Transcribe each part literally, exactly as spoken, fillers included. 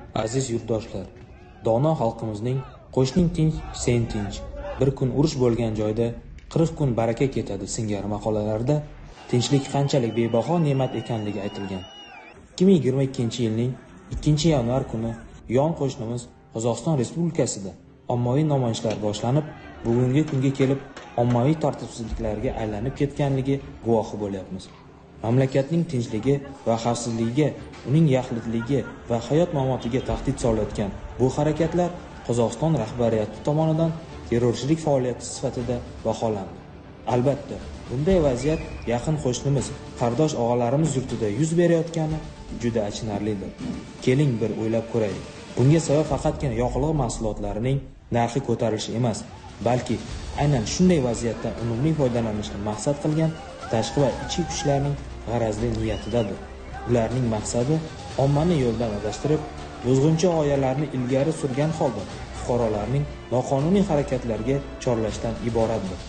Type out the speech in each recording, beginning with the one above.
Aziz yurtdoshlar, dono xalqimizning qo'shning tinch, sen tinch, bir kun urush bo'lgan joyda qirq kun baraka ketadi singari maqolalarda tinchlik qanchalik bebaho ne'mat ekanligi aytilgan. ikki ming yigirma ikkinchi yilning ikkinchi yanvar kuni yon qo'shnimiz Qozog'iston Respublikasida ommaviy namoyishlar boshlanib, bugungi kunga kelib ommaviy tartibsizliklarga aylanib ketganligi guvohi bo'lyapmiz. Mamlakatning tinchligi va xavfsizligiga, uning yaxlitligi va hayot mamotiga tahdid solayotgan bu harakatlar Qozog'iston rahbariyati tomonidan terrorchilik faoliyati sifatida baholandi. Albatta, bunday vaziyat yaqin qo'shnimiz, qardosh og'alarimiz yurtida yuz berayotgani juda achinarlidir. Keling bir o'ylab ko'raylik. Bunga sabab faqatgina yoqilg'i mahsulotlarining narxi ko'tarilishi emas, balki aynan shunday vaziyatdan unumli foydalanishni maqsad qilgan tashqi va ichki kuchlarning g'arazli niyatidadir. Ularning maqsadi ommani yo'ldan adashtirib, buzg'unchi g'oyalarni ilgari surgan holda fuqarolarning noqonuniy harakatlarga chorlashdan iboratdir.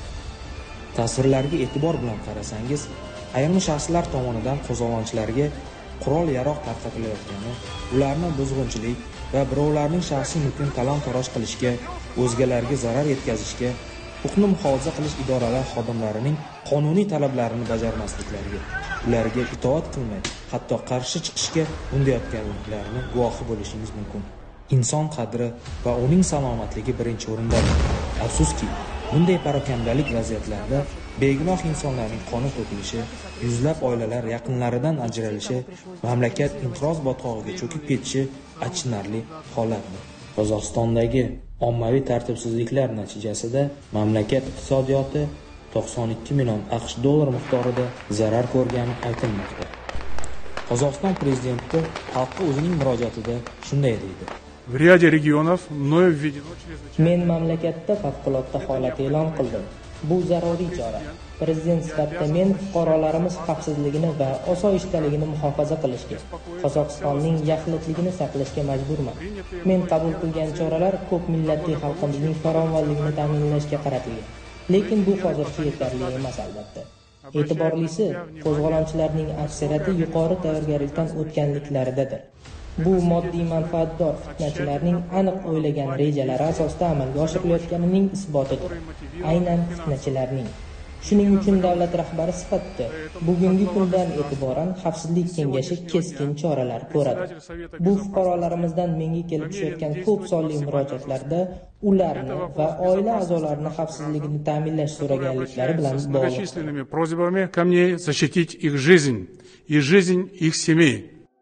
Tasvirlarga e'tibor bilan qarasangiz, ayrim shaxslar tomonidan qo'zg'olonchilarga qurol-yarog' tarqatilayotgani, ularni buzg'unchilik va birovlarning shaxsiy mulkini talon-taroj qilishga, o'zgalarga zarar yetkazishga, huquqni muhofaza qilish idoralari xodimlarining qonuniy talablarini bajarmasliklariga, ularga itoat qilmay, hatto qarshi chiqishga undayotganliklarini guvohi bo'lishingiz mumkin. Inson qadri va uning salomatligi birinchi o'rindadir. Afsuski, bunday parokandalik vaziyatlarida begunoh insonlarning qoni to'kilishi, yuzlab oilalar yaqinlaridan ajralishi, mamlakat inqiroz botqog'iga cho'kib ketishi achinarli holatdir. Qozog'istondagi ommaviy tartibsizliklar natijasida mamlakat iqtisodiyoti to'qson ikki million AQSh dollar miqdorida zarar ko'rgani aytilmoqda. Qozog'iston prezidenti xalqqa o'zining murojaatida shunday deydi: В ряде регионов мною введено чрезвычайное... Men mamlakatda favqulodda holat e'lon qildim. Bu zaruriy chora. Prezident sifatida men fuqarolarimiz xavfsizligini va osoyishtaligini muhofaza qilishga, Qozog'istonning yaxlitligini saqlashga majburman. Men qabul qilgan choralar ko'p millatli xalqimizning farovonligini ta'minlashga qaratilgan. Lekin bu hozircha yetarli emas albatta. E'tiborlisi, qo'zg'olonchilarning aksariyati yuqori tayyorgarlikdan o'tganliklaridadir. Bu moddiy manfaatdor fitnachilarning aniq o'ylagan rejalari asosida amalga oshirilayotganining isbotidir. Aynan fitnachilarning. Shuning uchun davlat rahbari sifatida bugungi kundan e'tiboran Xavfsizlik kengashi keskin choralar ko'radi. Bu fuqarolarimizdan menga kelib tushayotgan ko'p sonli murojaatlarda ularni va oila a'zolarini xavfsizligini ta'minlash so'raganliklari bilan bog'liq. Просьбами ко мне защитить их жизнь и жизнь их семей.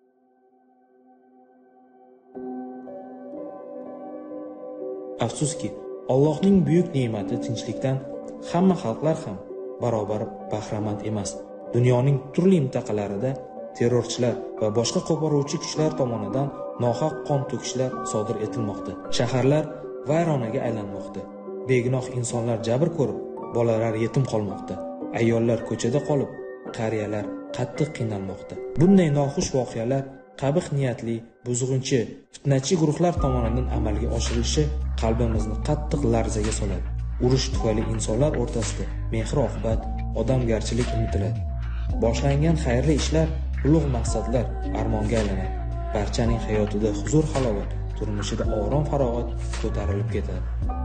Afsuski, Allohning buyuk ne'mati tinchlikdan hamma xalqlar ham barobar bahramand emas. Dunyoning turli mintaqalarida terrorchilar va boshqa qo'poruvchi kuchlar tomonidan nohaq qon to'kishlar sodir etilmoqda. Shaharlar vayronaga aylanmoqda. Begunoh insonlar jabr ko'rib, bolalar yetim qolmoqda. Ayollar ko'chada qolib, qariyalar qattiq qiynalmoqda. Bunday noxush voqealar qabih niyatli, buzg'unchi, fitnachi guruhlar tomonidan amalga oshirilishi qalbimizni qattiq larzaga soladi. Urush tufayli insonlar o'rtasida mehr-oqibat, odamgarchilik unutiladi. Boshlangan xayrli ishlar, ulug' maqsadlar armonga aylanadi. Barchaning hayotida huzur-halovat, turmushida orom-farog'at ko'tarilib ketadi.